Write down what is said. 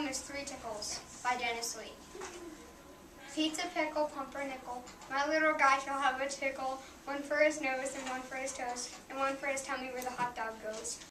is Three Tickles by Dennis Lee. Pizza, pickle, pumpernickel, my little guy shall have a tickle, one for his nose and one for his toes, and one for his tummy where the hot dog goes.